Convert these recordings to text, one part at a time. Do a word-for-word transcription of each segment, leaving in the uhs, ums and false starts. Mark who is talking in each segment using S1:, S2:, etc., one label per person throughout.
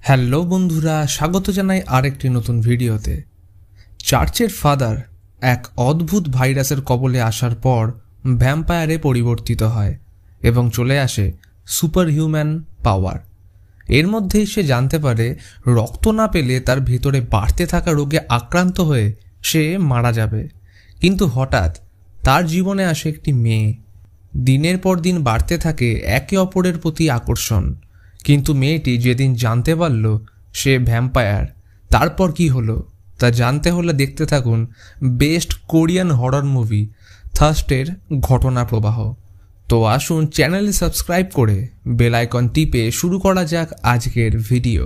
S1: Hello বন্ধুরা, স্বাগত জানাই আরেকটি নতুন ভিডিওতে। চার্চের ফাদার এক অদ্ভুত ভাইরাসের কবলে আসার পর ভ্যাম্পায়ারে পরিবর্তিত হয় এবং চলে আসে সুপার হিউম্যান পাওয়ার। এর মধ্যেই সে জানতে পারে রক্ত না পেলে তার ভিতরে বাড়তে থাকা রোগে আক্রান্ত হয়ে সে মারা যাবে। কিন্তু হঠাৎ তার জীবনে আসে একটি মেয়ে। দিনের পর দিন বাড়তে থাকে একে অপরের প্রতি আকর্ষণ। কিন্তু মেয়েটি যেদিন জানতে পারল সে ভ্যাম্পায়ার, তারপর কি হলো তা জানতে হলে দেখতে থাকুন বেস্ট কোরিয়ান হরর মুভি থার্স্টের ঘটনা প্রবাহ। তো আসুন চ্যানেলে সাবস্ক্রাইব করে বেল আইকন টিপে শুরু করা যাক আজকের ভিডিও।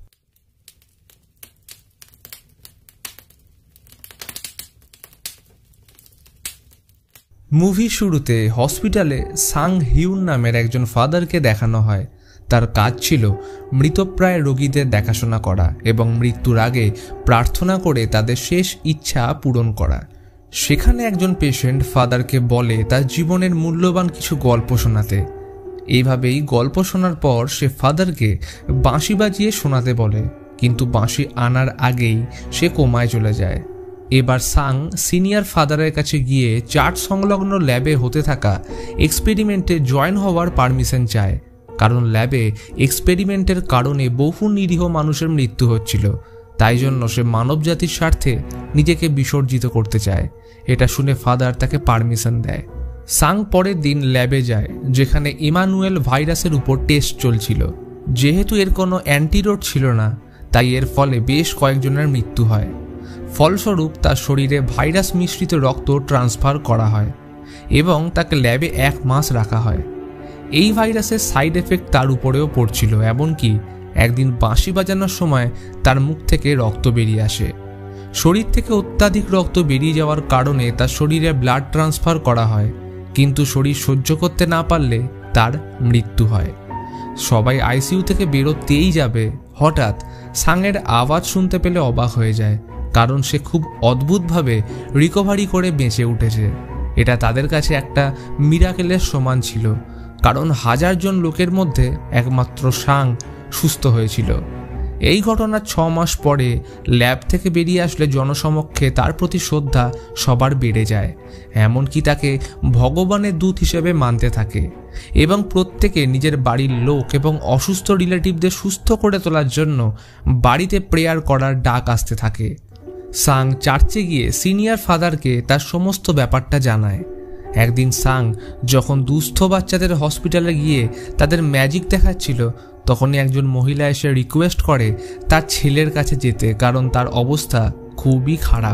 S1: মুভি শুরুতে হসপিটালে সাং হিউন নামের একজন ফাদারকে দেখানো হয়। তার কাজ ছিল মৃতপ্রায় রোগীদের দেখাশোনা করা এবং মৃত্যুর আগে প্রার্থনা করে তাদের শেষ ইচ্ছা পূরণ করা। সেখানে একজন পেশেন্ট ফাদারকে বলে তার জীবনের মূল্যবান কিছু গল্প শোনাতে। এইভাবেই গল্প শোনার পর সে ফাদারকে বাঁশি বাজিয়ে শোনাতে বলে, কিন্তু বাঁশি আনার আগেই সে কোমায় চলে যায়। এবার সাং সিনিয়র ফাদারের কাছে গিয়ে চার্চ সংলগ্ন ল্যাবে হতে থাকা এক্সপেরিমেন্টে জয়েন হওয়ার পারমিশন চায়, কারণ ল্যাবে এক্সপেরিমেন্টের কারণে বহু নিরীহ মানুষের মৃত্যু হচ্ছিল। তাই জন্য সে মানবজাতির স্বার্থে নিজেকে বিসর্জিত করতে চায়। এটা শুনে ফাদার তাকে পারমিশন দেয়। সাং পরের দিন ল্যাবে যায়, যেখানে ইমানুয়েল ভাইরাসের উপর টেস্ট চলছিল। যেহেতু এর কোনো অ্যান্টিডোট ছিল না, তাই এর ফলে বেশ কয়েকজনের মৃত্যু হয়। ফলস্বরূপ তার শরীরে ভাইরাস মিশ্রিত রক্ত ট্রান্সফার করা হয় এবং তাকে ল্যাবে এক মাস রাখা হয়। এই ভাইরাসের সাইড এফেক্ট তার উপরেও পড়ছিল, এমনকি একদিন বাঁশি বাজানোর সময় তার মুখ থেকে রক্ত বেরিয়ে আসে। শরীর থেকে অত্যাধিক রক্ত বেরিয়ে যাওয়ার কারণে তার শরীরে ব্লাড ট্রান্সফার করা হয়, কিন্তু শরীর সহ্য করতে না পারলে তার মৃত্যু হয়। সবাই আইসিইউ থেকে বেরোতেই যাবে, হঠাৎ সাংয়ের আওয়াজ শুনতে পেলে অবাক হয়ে যায়, কারণ সে খুব অদ্ভুতভাবে রিকভারি করে বেঁচে উঠেছে। এটা তাদের কাছে একটা মিরাকেলের সমান ছিল, কারণ হাজার জন লোকের মধ্যে একমাত্র সাং সুস্থ হয়েছিল। এই ঘটনার ছ মাস পরে ল্যাব থেকে বেরিয়ে আসলে জনসমক্ষে তার প্রতি শ্রদ্ধা সবার বেড়ে যায়, এমনকি তাকে ভগবানের দূত হিসেবে মানতে থাকে এবং প্রত্যেকে নিজের বাড়ির লোক এবং অসুস্থ রিলেটিভদের সুস্থ করে তোলার জন্য বাড়িতে প্রেয়ার করার ডাক আসতে থাকে। সাং চার্চে গিয়ে সিনিয়র ফাদারকে তার সমস্ত ব্যাপারটা জানায়। একদিন সাং যখন দুস্থ বাচ্চাদের হসপিটালে গিয়ে তাদের ম্যাজিক দেখাচ্ছিল, তখনই একজন মহিলা এসে রিকোয়েস্ট করে তার ছেলের কাছে যেতে, কারণ তার অবস্থা খুবই খারাপ।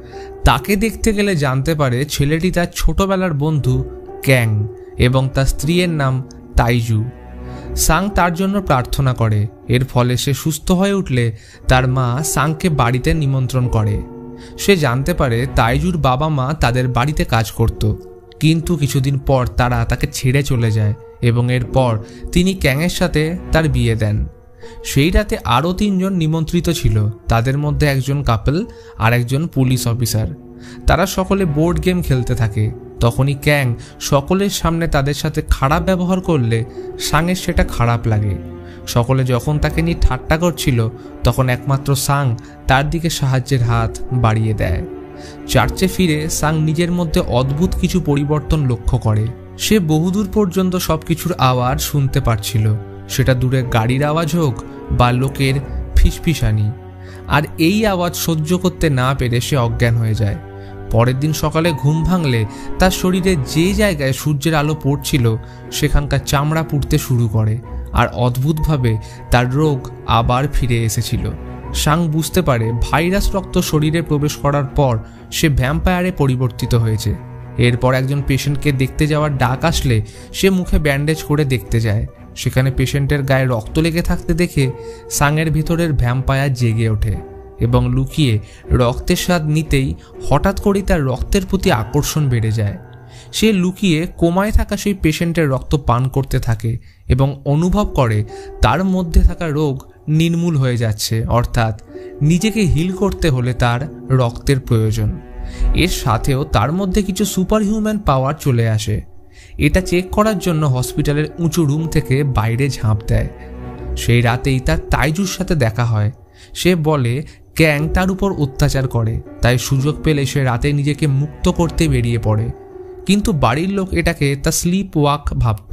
S1: তাকে দেখতে গেলে জানতে পারে ছেলেটি তার ছোটবেলার বন্ধু ক্যাং এবং তার স্ত্রীর নাম তাইজু। সাং তার জন্য প্রার্থনা করে। এর ফলে সে সুস্থ হয়ে উঠলে তার মা সাংকে বাড়িতে নিমন্ত্রণ করে। সে জানতে পারে তাইজুর বাবা মা তাদের বাড়িতে কাজ করত, কিন্তু কিছুদিন পর তারা তাকে ছেড়ে চলে যায় এবং এরপর তিনি ক্যাংয়ের সাথে তার বিয়ে দেন। সেই রাতে আরও তিনজন নিমন্ত্রিত ছিল, তাদের মধ্যে একজন কাপল আর একজন পুলিশ অফিসার। তারা সকলে বোর্ড গেম খেলতে থাকে। তখনই ক্যাং সকলের সামনে তাদের সাথে খারাপ ব্যবহার করলে সাংয়ের সেটা খারাপ লাগে। সকলে যখন তাকে নিয়ে ঠাট্টা করছিল, তখন একমাত্র সাং তার দিকে সাহায্যের হাত বাড়িয়ে দেয়। চার্চে ফিরে সাং নিজের মধ্যে অদ্ভুত কিছু পরিবর্তন লক্ষ্য করে। সে বহুদূর পর্যন্ত সবকিছুর আওয়াজ শুনতে পারছিল, সেটা দূরে গাড়ির আওয়াজ হোক বা লোকের ফিসফিসানি। আর এই আওয়াজ সহ্য করতে না পেরে সে অজ্ঞান হয়ে যায়। পরের দিন সকালে ঘুম ভাঙলে তার শরীরে যে জায়গায় সূর্যের আলো পড়ছিল সেখানকার চামড়া পুড়তে শুরু করে, আর অদ্ভুতভাবে তার রোগ আবার ফিরে এসেছিল। সাং বুঝতে পারে ভাইরাস রক্ত শরীরে প্রবেশ করার পর সে ভ্যাম্পায়ারে পরিবর্তিত হয়েছে। এরপর একজন পেশেন্টকে দেখতে যাওয়ার ডাক আসলে সে মুখে ব্যান্ডেজ করে দেখতে যায়। সেখানে পেশেন্টের গায়ে রক্ত লেগে থাকতে দেখে সাংয়ের ভিতরের ভ্যাম্পায়ার জেগে ওঠে এবং লুকিয়ে রক্তের স্বাদ নিতেই হঠাৎ করেই তার রক্তের প্রতি আকর্ষণ বেড়ে যায়। সে লুকিয়ে কোমায় থাকা সেই পেশেন্টের রক্ত পান করতে থাকে এবং অনুভব করে তার মধ্যে থাকা রোগ নির্মূল হয়ে যাচ্ছে, অর্থাৎ নিজেকে হিল করতে হলে তার রক্তের প্রয়োজন। এর সাথেও তার মধ্যে কিছু সুপার হিউম্যান পাওয়ার চলে আসে। এটা চেক করার জন্য হসপিটালের উঁচু রুম থেকে বাইরে ঝাঁপ দেয়। সেই রাতেই তার তাইজুর সাথে দেখা হয়। সে বলে ক্যাং তার উপর অত্যাচার করে, তাই সুযোগ পেলে সে রাতে নিজেকে মুক্ত করতে বেরিয়ে পড়ে। কিন্তু বাড়ির লোক এটাকে তার স্লিপ ওয়াক ভাবত।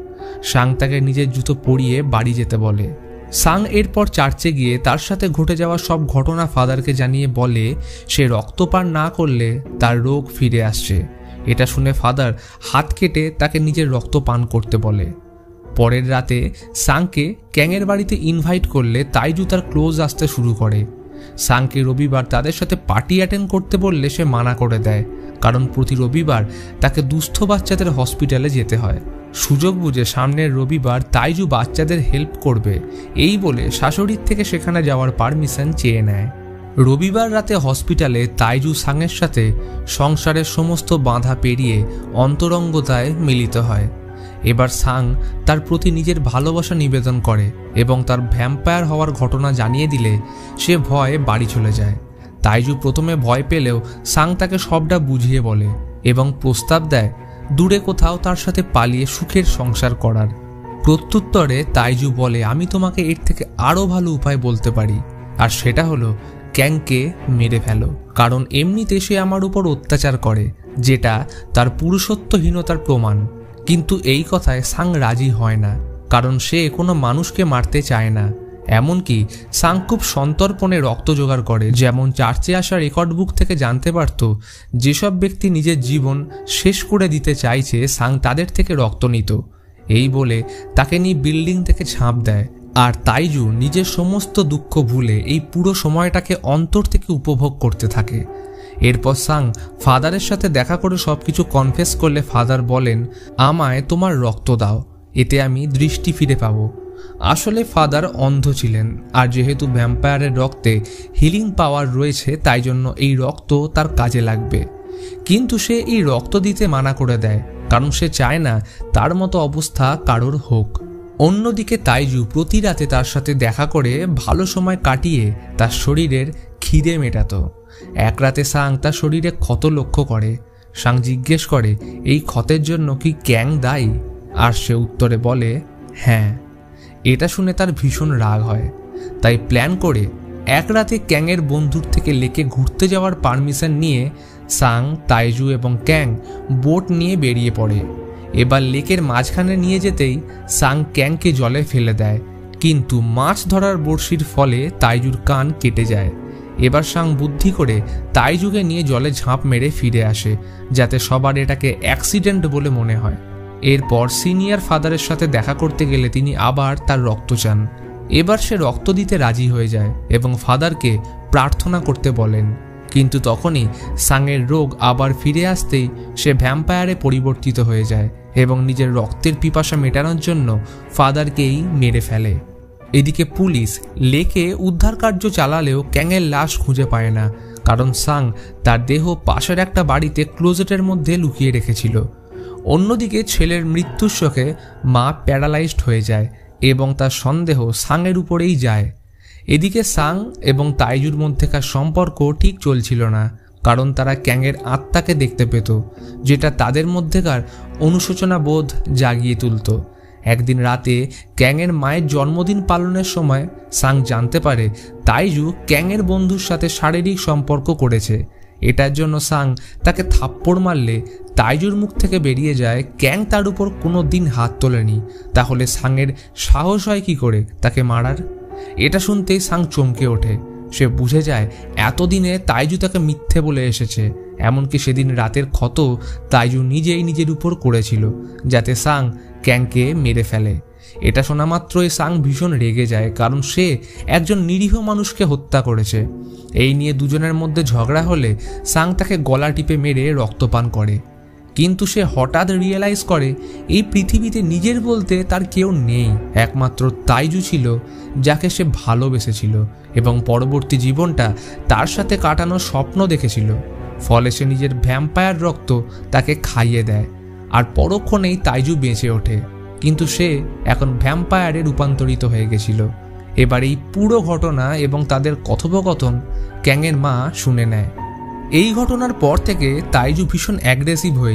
S1: সাং তাকে নিজের জুতো পরিয়ে বাড়ি যেতে বলে। সাং এরপর চার্চে গিয়ে তার সাথে ঘটে যাওয়া সব ঘটনা ফাদারকে জানিয়ে বলে সে রক্তপান না করলে তার রোগ ফিরে আসছে। এটা শুনে ফাদার হাত কেটে তাকে নিজের রক্ত পান করতে বলে। পরের রাতে সাংকে ক্যাংয়ের বাড়িতে ইনভাইট করলে তাইজু তার ক্লোজ আসতে শুরু করে। সাংকে রবিবার তাদের সাথে পার্টি অ্যাটেন্ড করতে বললে সে মানা করে দেয়, কারণ প্রতি রবিবার তাকে দুস্থ বাচ্চাদের হসপিটালে যেতে হয়। সুযোগ বুঝে সামনের রবিবার তাইজু বাচ্চাদের হেল্প করবে এই বলে শাশুড়ির থেকে সেখানে যাওয়ার পারমিশন চেয়ে নেয়। রবিবার রাতে হসপিটালে তাইজু সাংয়ের সাথে সংসারের সমস্ত বাধা পেরিয়ে অন্তরঙ্গতায় মিলিত হয়। এবার সাং তার প্রতি নিজের ভালোবাসা নিবেদন করে এবং তার ভ্যাম্পায়ার হওয়ার ঘটনা জানিয়ে দিলে সে ভয়ে বাড়ি চলে যায়। তাইজু প্রথমে ভয় পেলেও সাং তাকে সবটা বুঝিয়ে বলে এবং প্রস্তাব দেয় দূরে কোথাও তার সাথে পালিয়ে সুখের সংসার করার। প্রত্যুত্তরে তাইজু বলে আমি তোমাকে এর থেকে আরও ভালো উপায় বলতে পারি, আর সেটা হলো ক্যাংকে মেরে ফেলো, কারণ এমনিতে সে আমার উপর অত্যাচার করে, যেটা তার পুরুষত্বহীনতার প্রমাণ। কিন্তু এই কথায় সাং রাজি হয় না, কারণ সে কোনো মানুষকে মারতে চায় না। এমনকি সাং খুব সন্তর্পণে রক্ত জোগাড় করে, যেমন চার্চে আসা রেকর্ড বুক থেকে জানতে পারত যেসব ব্যক্তি নিজের জীবন শেষ করে দিতে চাইছে সাং তাদের থেকে রক্ত নিত। এই বলে তাকে নিয়ে বিল্ডিং থেকে ঝাঁপ দেয়, আর তাইজু নিজের সমস্ত দুঃখ ভুলে এই পুরো সময়টাকে অন্তর থেকে উপভোগ করতে থাকে। এরপর সাং ফাদারের সাথে দেখা করে সবকিছু কনফেস করলে ফাদার বলেন আমায় তোমার রক্ত দাও, এতে আমি দৃষ্টি ফিরে পাবো। আসলে ফাদার অন্ধ ছিলেন, আর যেহেতু ভ্যাম্পায়ারের রক্তে হিলিং পাওয়ার রয়েছে তাই জন্য এই রক্ত তার কাজে লাগবে। কিন্তু সে এই রক্ত দিতে মানা করে দেয়, কারণ সে চায় না তার মতো অবস্থা কারোর হোক। অন্যদিকে তাইজু প্রতি রাতে তার সাথে দেখা করে ভালো সময় কাটিয়ে তার শরীরের খিদে মেটাত। এক রাতে সাং তার শরীরে ক্ষত লক্ষ্য করে। সাং জিজ্ঞেস করে এই ক্ষতের জন্য কি ক্যাং দায়ী, আর সে উত্তরে বলে হ্যাঁ। এটা শুনে তার ভীষণ রাগ হয়, তাই প্ল্যান করে এক রাতে ক্যাংয়ের বন্ধুর থেকে লেকে ঘুরতে যাওয়ার পারমিশন নিয়ে সাং, তাইজু এবং ক্যাং বোট নিয়ে বেরিয়ে পড়ে। এবার লেকের মাঝখানে নিয়ে যেতেই সাং ক্যাংকে জলে ফেলে দেয়, কিন্তু মাছ ধরার বড়শির ফলে তাইজুর কান কেটে যায়। এবার সাং বুদ্ধি করে তাইজুকে নিয়ে জলে ঝাঁপ মেরে ফিরে আসে, যাতে সবার এটাকে অ্যাক্সিডেন্ট বলে মনে হয়। এরপর সিনিয়র ফাদারের সাথে দেখা করতে গেলে তিনি আবার তার রক্ত চান। এবার সে রক্ত দিতে রাজি হয়ে যায় এবং ফাদারকে প্রার্থনা করতে বলেন, কিন্তু তখনই সাংয়ের রোগ আবার ফিরে আসতেই সে ভ্যাম্পায়ারে পরিবর্তিত হয়ে যায় এবং নিজের রক্তের পিপাসা মেটানোর জন্য ফাদারকেই মেরে ফেলে। এদিকে পুলিশ লেকে উদ্ধার কার্য চালালেও ক্যাংয়ের লাশ খুঁজে পায় না, কারণ সাং তার দেহ পাশের একটা বাড়িতে ক্লোজেটের মধ্যে লুকিয়ে রেখেছিল। অন্যদিকে ছেলের মৃত্যুর শোকে মা প্যারালাইজড হয়ে যায় এবং তার সন্দেহ সাংয়ের উপরেই যায়। এদিকে সাং এবং তাইজুর মধ্যেকার সম্পর্ক ঠিক চলছিল না, কারণ তারা ক্যাংয়ের আত্মাকে দেখতে পেত, যেটা তাদের মধ্যেকার অনুশোচনা বোধ জাগিয়ে তুলত। একদিন রাতে ক্যাংয়ের মায়ের জন্মদিন পালনের সময় সাং জানতে পারে তাইজু ক্যাংয়ের বন্ধুর সাথে শারীরিক সম্পর্ক করেছে। এটার জন্য সাং তাকে থাপ্পড় মারলে তাইজুর মুখ থেকে বেরিয়ে যায় ক্যাং তার উপর কোনো দিন হাত তোলেনি, তাহলে সাংয়ের সাহস হয় কি করে তাকে মারার। এটা শুনতেই সাং চমকে ওঠে। সে বুঝে যায় এতদিনে তাইজু তাকে মিথ্যে বলে এসেছে, এমনকি সেদিন রাতের ক্ষত তাইজু নিজেই নিজের উপর করেছিল, যাতে সাং ক্যাংকে মেরে ফেলে। এটা শোনা মাত্রই সাং ভীষণ রেগে যায়, কারণ সে একজন নিরীহ মানুষকে হত্যা করেছে। এই নিয়ে দুজনের মধ্যে ঝগড়া হলে সাং তাকে গলা টিপে মেরে রক্তপান করে। কিন্তু সে হঠাৎ রিয়েলাইজ করে এই পৃথিবীতে নিজের বলতে তার কেউ নেই, একমাত্র তাইজু ছিল যাকে সে ভালোবেসেছিল এবং পরবর্তী জীবনটা তার সাথে কাটানোর স্বপ্ন দেখেছিল। ফলে সে নিজের ভ্যাম্পায়ার রক্ত তাকে খাইয়ে দেয়, আর পরক্ষণেই তাইজু বেঁচে ওঠে। কিন্তু সে এখন ভ্যাম্পায়ারে রূপান্তরিত হয়ে গেছিল। এবার এই পুরো ঘটনা এবং তাদের কথোপকথন ক্যাংয়ের মা শুনে নেয়। এই ঘটনার পর থেকে তাইজু ভীষণ অ্যাগ্রেসিভ হয়ে যায়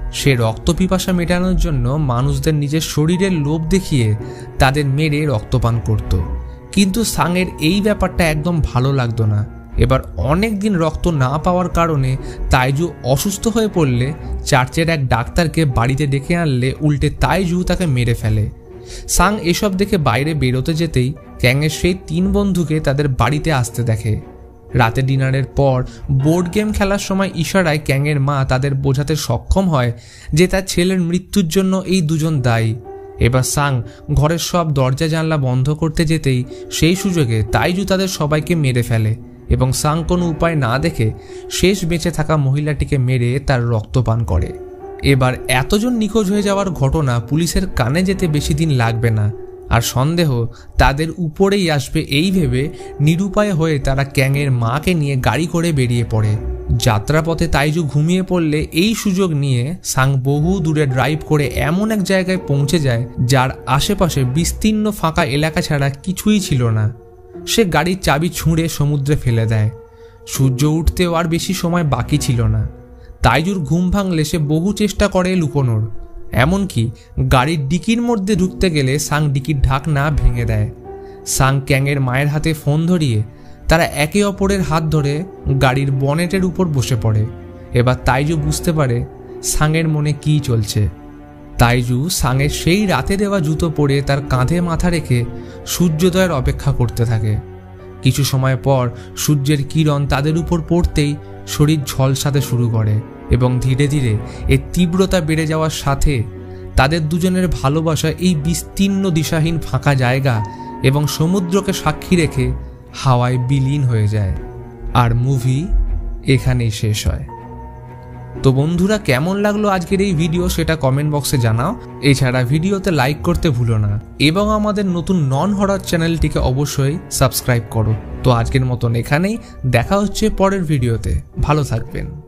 S1: সে রক্ত পিপাসা মেটানোর জন্য মানুষদের নিজের শরীরের লোভ দেখিয়ে তাদের মেরে রক্তপান করত। কিন্তু সাংয়ের এই ব্যাপারটা একদম ভালো লাগতো না। এবার অনেক দিন রক্ত না পাওয়ার কারণে তাইজু অসুস্থ হয়ে পড়লে চার্চের এক ডাক্তারকে বাড়িতে ডেকে আনলে উল্টে তাইজু তাকে মেরে ফেলে। সাং এসব দেখে বাইরে বেরোতে যেতেই ক্যাংয়ের সেই তিন বন্ধুকে তাদের বাড়িতে আসতে দেখে। রাতে ডিনারের পর বোর্ড গেম খেলার সময় ইশারায় ক্যাংয়ের মা তাদের বোঝাতে সক্ষম হয় যে তার ছেলের মৃত্যুর জন্য এই দুজন দায়ী। এবার সাং ঘরের সব দরজা জানলা বন্ধ করতে যেতেই সেই সুযোগে তাইজু তাদের সবাইকে মেরে ফেলে এবং সাং কোনো উপায় না দেখে শেষ বেঁচে থাকা মহিলাটিকে মেরে তার রক্তপান করে। এবার এতজন নিখোঁজ হয়ে যাওয়ার ঘটনা পুলিশের কানে যেতে বেশি দিন লাগবে না, আর সন্দেহ তাদের উপরেই আসবে এই ভেবে নিরুপায় হয়ে তারা ক্যাংয়ের মাকে নিয়ে গাড়ি করে বেরিয়ে পড়ে। যাত্রাপথে তাইজু ঘুমিয়ে পড়লে এই সুযোগ নিয়ে সাং বহু দূরে ড্রাইভ করে এমন এক জায়গায় পৌঁছে যায় যার আশেপাশে বিস্তীর্ণ ফাঁকা এলাকা ছাড়া কিছুই ছিল না। সে গাড়ির চাবি ছুঁড়ে সমুদ্রে ফেলে দেয়। সূর্য উঠতেও আর বেশি সময় বাকি ছিল না। তাইজুর ঘুম ভাঙলে সে বহু চেষ্টা করে লুকোনোর, এমনকি গাড়ির ডিকির মধ্যে ঢুকতে গেলে সাং ডিকির ঢাকনা ভেঙে দেয়। সাং ক্যাংয়ের মায়ের হাতে ফোন ধরিয়ে তারা একে অপরের হাত ধরে গাড়ির বনেটের উপর বসে পড়ে। এবার তাইজু বুঝতে পারে সাংয়ের মনে কী চলছে। তাইজু সাংয়ের সেই রাতে দেওয়া জুতো পরে তার কাঁধে মাথা রেখে সূর্যোদয়ের অপেক্ষা করতে থাকে। কিছু সময় পর সূর্যের কিরণ তাদের উপর পড়তেই শরীর ঝলসাতে শুরু করে এবং ধীরে ধীরে এর তীব্রতা বেড়ে যাওয়ার সাথে তাদের দুজনের ভালোবাসা এই বিস্তীর্ণ দিশাহীন ফাঁকা জায়গা এবং সমুদ্রকে সাক্ষী রেখে হাওয়ায় বিলীন হয়ে যায়। আর মুভি এখানেই শেষ হয়। তো বন্ধুরা, কেমন লাগলো আজকের এই ভিডিও সেটা কমেন্ট বক্সে জানাও। এছাড়া ভিডিওতে লাইক করতে ভুলো না এবং আমাদের নতুন নন হরর চ্যানেলটিকে অবশ্যই সাবস্ক্রাইব করো। তো আজকের মতন এখানেই, দেখা হচ্ছে পরের ভিডিওতে। ভালো থাকবেন।